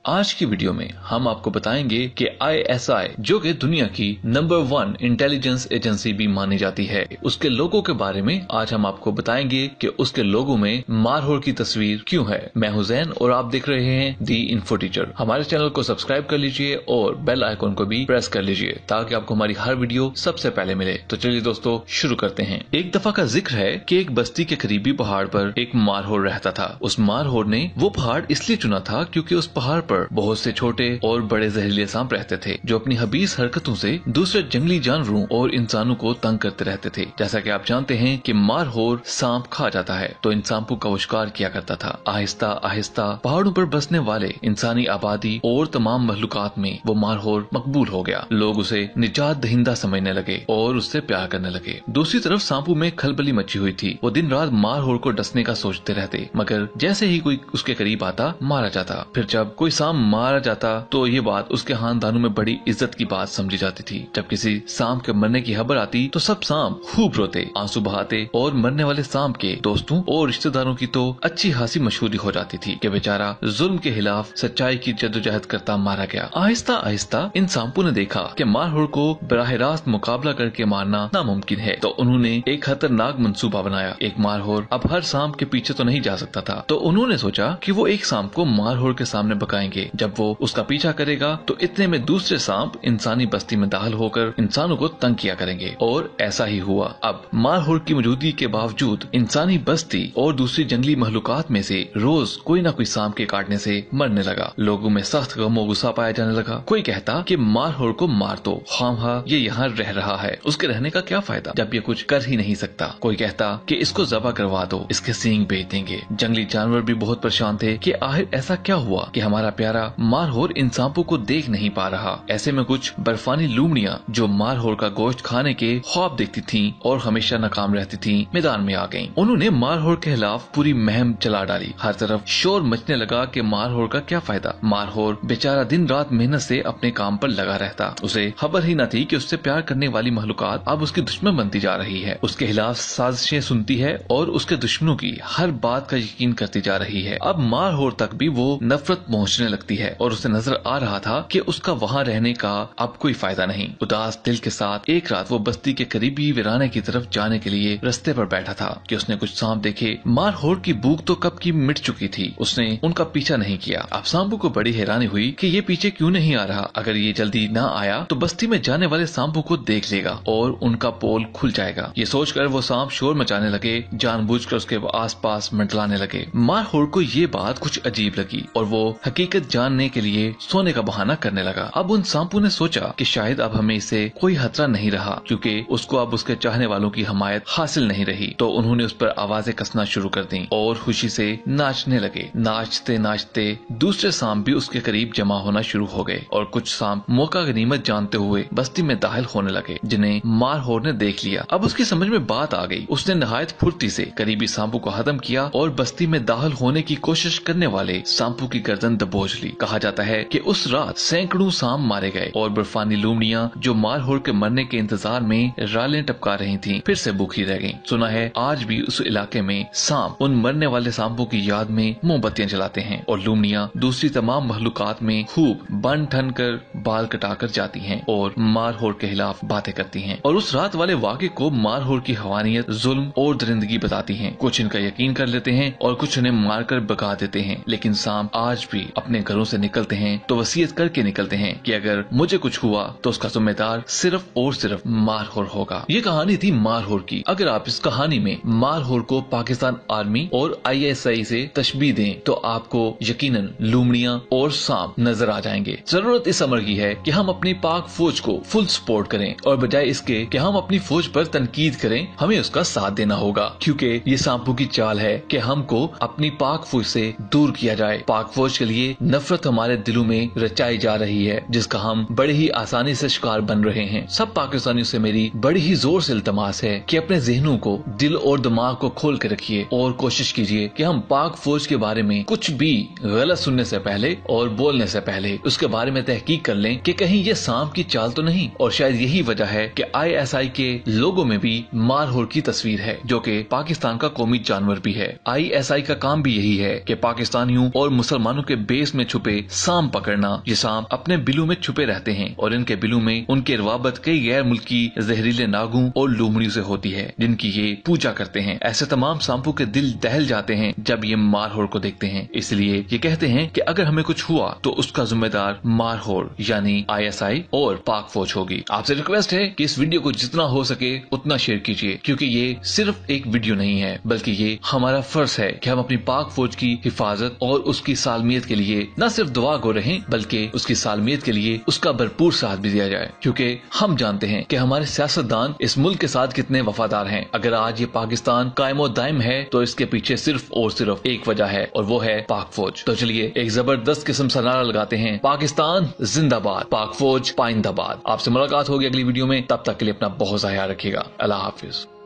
आज की वीडियो में हम आपको बताएंगे कि ISI जो कि दुनिया की नंबर 1 इंटेलिजेंस एजेंसी भी मानी जाती है, उसके लोगो के बारे में आज हम आपको बताएंगे कि उसके लोगो में मारहोर की तस्वीर क्यों है। मैं हूं ज़ैन और आप देख रहे हैं दी इन्फो टीचर। हमारे चैनल को सब्सक्राइब कर लीजिए और बेल आइकन को भी प्रेस कर लीजिए ताकि आपको हमारी हर वीडियो सबसे पहले मिले। तो चलिए दोस्तों शुरू करते हैं। एक दफा का जिक्र है कि एक बस्ती के करीबी पहाड़ पर एक मारहोर रहता था। उस मारहोर ने वो पहाड़ इसलिए चुना था क्योंकि उस पहाड़ पर बहुत से छोटे और बड़े जहरीले सांप रहते थे जो अपनी हबीस हरकतों से दूसरे जंगली जानवरों और इंसानों को तंग करते रहते थे। जैसा कि आप जानते हैं कि मारहोर सांप खा जाता है, तो इन सांपों का शिकार किया करता था। आहिस्ता आहिस्ता पहाड़ों पर बसने वाले इंसानी आबादी और तमाम मखलूकात में वो मारहोर मकबूल हो गया। लोग उसे निजात दहिंदा समझने लगे और उससे प्यार करने लगे। दूसरी तरफ सांपों में खलबली मची हुई थी। वो दिन रात मारहोर को डसने का सोचते रहते, मगर जैसे ही कोई उसके करीब आता मारा जाता। फिर जब कोई सांप मारा जाता तो ये बात उसके खानदानों में बड़ी इज्जत की बात समझी जाती थी। जब किसी सांप के मरने की खबर आती तो सब सांप खूब रोते, आंसू बहाते और मरने वाले सांप के दोस्तों और रिश्तेदारों की तो अच्छी खासी मशहूरी हो जाती थी कि बेचारा जुल्म के खिलाफ सच्चाई की जद्दोजहद करता मारा गया। आहिस्ता आहिस्ता इन सांपों ने देखा कि मारहोर को बराह रास्त मुकाबला करके मारना नामुमकिन है, तो उन्होंने एक खतरनाक मंसूबा बनाया। एक मारहोर अब हर सांप के पीछे तो नहीं जा सकता था, तो उन्होंने सोचा कि वो एक सांप को मारहोर के सामने बकाएंगे। जब वो उसका पीछा करेगा तो इतने में दूसरे सांप इंसानी बस्ती में दाखिल होकर इंसानों को तंग किया करेंगे, और ऐसा ही हुआ। अब मारहोर की मौजूदगी के बावजूद इंसानी बस्ती और दूसरी जंगली महलूकात में से रोज कोई न कोई सांप के काटने से मरने लगा। लोगों में सख्त गम और गुस्सा पाया जाने लगा। कोई कहता कि मारहोर को मार दो, खामखा ये यहाँ रह रहा है, उसके रहने का क्या फायदा जब ये कुछ कर ही नहीं सकता। कोई कहता कि इसको ज़बह करवा दो, इसके सींग बेच देंगे। जंगली जानवर भी बहुत परेशान थे कि आखिर ऐसा क्या हुआ कि हमारा प्यारा मारहोर इन सांपों को देख नहीं पा रहा। ऐसे में कुछ बर्फानी लूमड़ियां जो मारहोर का गोश्त खाने के ख्वाब देखती थीं और हमेशा नाकाम रहती थीं, मैदान में आ गईं। उन्होंने मारहोर के खिलाफ पूरी मुहिम चला डाली। हर तरफ शोर मचने लगा कि मारहोर का क्या फायदा। मारहोर बेचारा दिन रात मेहनत से अपने काम पर लगा रहता। उसे खबर ही न थी कि उससे प्यार करने वाली महलूकात अब उसकी दुश्मन बनती जा रही है, उसके खिलाफ साजिशें सुनती है और उसके दुश्मनों की हर बात का यकीन करती जा रही है। अब मारहोर तक भी वो नफरत पहुँचने लगती है और उसे नजर आ रहा था कि उसका वहाँ रहने का अब कोई फायदा नहीं। उदास दिल के साथ एक रात वो बस्ती के करीबी वीराने की तरफ जाने के लिए रास्ते पर बैठा था कि उसने कुछ सांप देखे। मारहोर की भूख तो कब की मिट चुकी थी, उसने उनका पीछा नहीं किया। अब सांपों को बड़ी हैरानी हुई कि ये पीछे क्यों नहीं आ रहा। अगर ये जल्दी न आया तो बस्ती में जाने वाले सांपों को देख लेगा और उनका पोल खुल जाएगा। ये सोचकर वो सांप शोर मचाने लगे, जानबूझकर उसके आसपास मंडलाने लगे। मारहोर को ये बात कुछ अजीब लगी और वो हकीकत जानने के लिए सोने का बहाना करने लगा। अब उन सांपों ने सोचा कि शायद अब हमें इससे कोई खतरा नहीं रहा क्योंकि उसको अब उसके चाहने वालों की हमायत हासिल नहीं रही। तो उन्होंने उस पर आवाजें कसना शुरू कर दी और खुशी से नाचने लगे। नाचते नाचते दूसरे सांप भी उसके करीब जमा होना शुरू हो गए और कुछ सांप मौका गनीमत जानते हुए बस्ती में दाखिल होने लगे, जिन्हें मारहोर ने देख लिया। अब उसकी समझ में बात आ गई। उसने नहायत फुर्ती से करीबी सांपों को खत्म किया और बस्ती में दाखिल होने की कोशिश करने वाले सांपों की गर्दन दबोच ली। कहा जाता है कि उस रात सैकड़ों सांप मारे गए और बर्फानी लूमड़ियां जो मारहोर के मरने के इंतजार में रालें टपका रही थीं, फिर से भूखी रह गईं। सुना है आज भी उस इलाके में सांप उन मरने वाले सांपों की याद में मोमबत्तियां जलाते हैं और लूमड़ियां दूसरी तमाम महलूकात में खूब बन ठन कर बाल कटाकर जाती हैं और मारहोर के खिलाफ बातें करती हैं। और उस रात वाले वाक़े को मारहोर की हवानियत, जुल्म और दरिंदगी बताती हैं। कुछ इनका यकीन कर लेते हैं और कुछ इन्हें मारकर भगा देते हैं, लेकिन सांप आज भी अपने घरों से निकलते हैं तो वसीयत करके निकलते हैं कि अगर मुझे कुछ हुआ तो उसका जिम्मेदार सिर्फ और सिर्फ मारहोर होगा। ये कहानी थी मारहोर की। अगर आप इस कहानी में मारहोर को पाकिस्तान आर्मी और ISI से तशबीह दें तो आपको यकीनन लूमड़ियां और सांप नजर आ जाएंगे। जरूरत इस अमर की है कि हम अपनी पाक फौज को फुल सपोर्ट करें और बजाय इसके कि हम अपनी फौज पर तनकीद करें, हमें उसका साथ देना होगा, क्योंकि ये सांपों की चाल है कि हमको अपनी पाक फौज से दूर किया जाए। पाक फौज के लिए नफरत हमारे दिलों में रचाई जा रही है, जिसका हम बड़े ही आसानी से शिकार बन रहे हैं। सब पाकिस्तानियों से मेरी बड़ी ही जोर से इल्तमास है कि अपने जहनों को, दिल और दिमाग को खोल के रखिए और कोशिश कीजिए कि हम पाक फौज के बारे में कुछ भी गलत सुनने से पहले और बोलने से पहले उसके बारे में तहकीक कर लें कि कहीं ये सांप की चाल तो नहीं। और शायद यही वजह है कि ISI के लोगों में भी मारहोर की तस्वीर है, जो कि पाकिस्तान का कौमी जानवर भी है। ISI का काम भी यही है कि पाकिस्तानियों और मुसलमानों के बेस में छुपे सांप पकड़ना। ये सांप अपने बिलों में छुपे रहते हैं और इनके बिलों में उनके रवाबत कई गैर मुल्की जहरीले नागों और लोमड़ियों से होती है, जिनकी ये पूजा करते हैं। ऐसे तमाम सांपों के दिल दहल जाते हैं जब ये मारहोड़ को देखते हैं। इसलिए ये कहते हैं कि अगर हमें कुछ हुआ तो उसका जिम्मेदार मारहोड़ यानी ISI और पाक फौज होगी। आपसे रिक्वेस्ट है कि इस वीडियो को जितना हो सके उतना शेयर कीजिए, क्योंकि ये सिर्फ एक वीडियो नहीं है, बल्कि ये हमारा फर्ज है कि हम अपनी पाक फौज की हिफाजत और उसकी सालमियत के लिए न सिर्फ दुआ गो रहें, बल्कि उसकी सालमियत के लिए उसका भरपूर साथ भी दिया जाए, क्योंकि हम जानते हैं कि हमारे सियासतदान इस मुल्क के साथ कितने वफादार हैं। अगर आज ये पाकिस्तान कायमो दायम है तो इसके पीछे सिर्फ और सिर्फ एक वजह है, और वो है पाक फौज। तो चलिए एक जबरदस्त किस्म सा नारा लगाते हैं, पाकिस्तान जिंदाबाद, पाक फौज पाइंदाबाद। आपसे मुलाकात होगी अगली वीडियो में, तब तक के लिए अपना बहुत सा ख्याल रखिएगा। अल्लाह हाफिज।